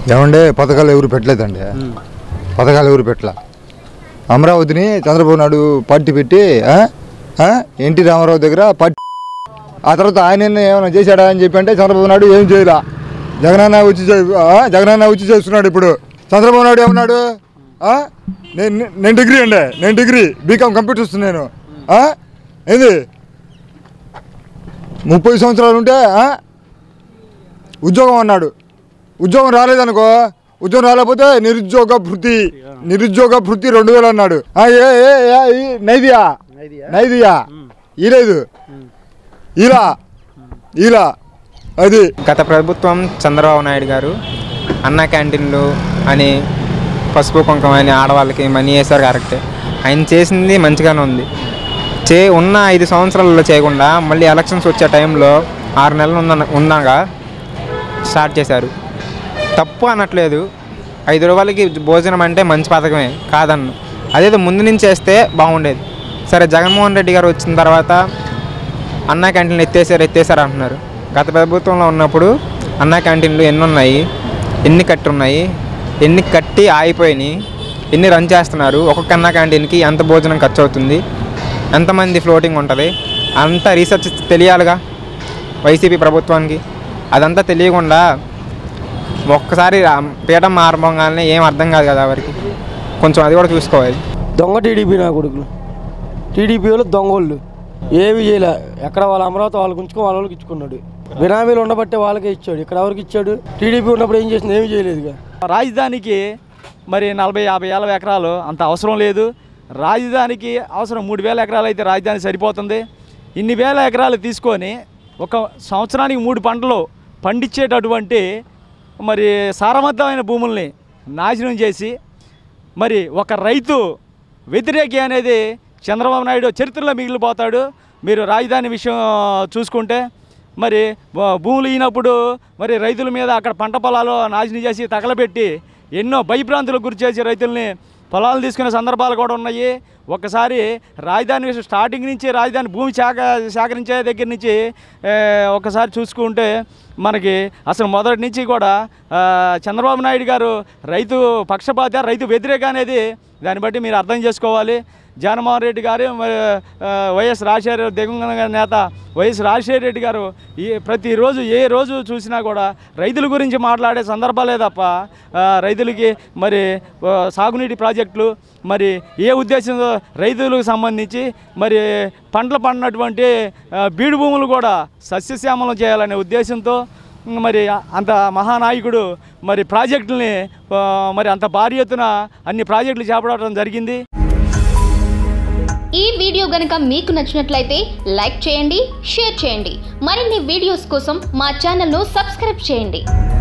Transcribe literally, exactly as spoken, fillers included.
ఏమండే పథకాలు ఎవరు పెట్టలేదండి, పథకాలు ఎవరు పెట్టలే. అమరావతిని చంద్రబాబు నాయుడు పార్టీ పెట్టి ఎన్టీ రామారావు దగ్గర పార్టీ, ఆ తర్వాత ఆయన ఏమైనా చేశాడా అని చెప్పి అంటే చంద్రబాబు నాయుడు ఏం చేయలే. జగనన్న వచ్చి జగనన్న వచ్చి చేస్తున్నాడు. ఇప్పుడు చంద్రబాబు నాయుడు ఏమన్నాడు, నేను నేను డిగ్రీ అండి, నేను డిగ్రీ బీకామ్ కంప్యూటర్స్, నేను ఏంది ముప్పై సంవత్సరాలు ఉంటే ఉద్యోగం అన్నాడు. ఉద్యోగం రాలేదనుకో, ఉద్యోగం రాలేకపోతే నిరుద్యోగ భృతి, నిరుద్యోగ భృతి రెండు వేలు అన్నాడు. నైదియా నైదియా ఈలేదు ఇలా ఇలా అది. గత ప్రభుత్వం చంద్రబాబు నాయుడు గారు అన్న క్యాంటీన్లు అని పసుపు కుంకుమ అని ఆడవాళ్ళకి మనీ వేశారు, కరెక్టే. ఆయన చేసింది మంచిగానే ఉంది. చే ఉన్న ఐదు సంవత్సరాలలో చేయకుండా మళ్ళీ ఎలక్షన్స్ వచ్చే టైంలో ఆరు నెలలు ఉన్న ఉన్నాగా స్టార్ట్ చేశారు. తప్పు అనట్లేదు, ఐదు రూపాయలకి భోజనం అంటే మంచి పథకమే కాదన్ను. అదేదో ముందు నుంచి చేస్తే బాగుండేది. సరే, జగన్మోహన్ రెడ్డి గారు వచ్చిన తర్వాత అన్నా క్యాంటీన్లు ఎత్తేసారు ఎత్తేసారు అంటున్నారు. గత ప్రభుత్వంలో ఉన్నప్పుడు అన్నా క్యాంటీన్లు ఎన్ని ఉన్నాయి, ఎన్ని కట్టి ఉన్నాయి, ఎన్ని కట్టి ఆగిపోయినాయి, ఎన్ని రన్ చేస్తున్నారు, ఒక్కొక్క అన్నా క్యాంటీన్కి ఎంత భోజనం ఖర్చు అవుతుంది, ఎంతమంది ఫ్లోటింగ్ ఉంటుంది, అంతా రీసెర్చ్ తెలియాలిగా వైసీపీ ప్రభుత్వానికి. అదంతా తెలియకుండా ఒక్కసారి పీఠం మారబోగానే ఏం అర్థం కాదు కదా వారికి. కొంచెం అది కూడా చూసుకోవాలి. దొంగ టీడీపీ నా కొడుకులు, టీడీపీ వాళ్ళు దొంగోళ్ళు, ఏమి చేయలే. ఎక్కడ వాళ్ళ అమరావతి వాళ్ళకి ఉంచుకో వాళ్ళ వాళ్ళకి ఇచ్చుకున్నాడు. బినామీలు ఉండబట్టే వాళ్ళకే ఇచ్చాడు, ఇక్కడ ఎవరికి ఇచ్చాడు? టీడీపీ ఉన్నప్పుడు ఏం చేసింది? ఏమి చేయలేదుగా. రాజధానికి మరి నలభై యాభై ఏళ్ళ ఎకరాలు అంత అవసరం లేదు. రాజధానికి అవసరం మూడు వేల ఎకరాలు అయితే రాజధాని సరిపోతుంది. ఇన్ని వేల ఎకరాలు తీసుకొని ఒక సంవత్సరానికి మూడు పంటలు పండించేటటువంటి మరి సారవంతమైన భూముల్ని నాశనం చేసి మరి ఒక రైతు వ్యతిరేకి అనేది చంద్రబాబు నాయుడు చరిత్రలో మిగిలిపోతాడు. మీరు రాజధాని విషయం చూసుకుంటే మరి భూములు ఇచ్చినప్పుడు మరి రైతుల మీద అక్కడ పంట పొలాలు నాశనం చేసి తగలబెట్టి ఎన్నో భయభ్రాంతులకు గురి చేసి రైతుల్ని పొలాలు తీసుకునే సందర్భాలు కూడా ఉన్నాయి. ఒకసారి రాజధాని విషయం స్టార్టింగ్ నుంచి రాజధాని భూమి సేక సేకరించే దగ్గర నుంచి ఒకసారి చూసుకుంటే మనకి అసలు మొదటి నుంచి కూడా చంద్రబాబు నాయుడు గారు రైతు పక్షపాత, రైతు వ్యతిరేక అనేది దాన్ని బట్టి మీరు అర్థం చేసుకోవాలి. జగన్మోహన్ రెడ్డి గారు వైఎస్ రాజశేఖర దివంగత నేత వైఎస్ రాజశేఖర రెడ్డి గారు ఈ ప్రతిరోజు ఏ రోజు చూసినా కూడా రైతుల గురించి మాట్లాడే సందర్భాలే తప్ప రైతులకి మరి సాగునీటి ప్రాజెక్టులు మరి ఏ ఉద్దేశంతో రైతులకు సంబంధించి మరి పంటలు పండినటువంటి బీడు భూములు కూడా సస్యశ్యామలం చేయాలనే ఉద్దేశంతో మరి అంత మహానాయకుడు మరి ప్రాజెక్టుల్ని మరి అంత భారీ ఎత్తున అన్ని ప్రాజెక్టులు చేపట్టడం జరిగింది. ఈ వీడియో గనుక మీకు నచ్చినట్లయితే లైక్ చేయండి, షేర్ చేయండి. మరిన్ని వీడియోస్ కోసం మా ఛానల్ను సబ్స్క్రైబ్ చేయండి.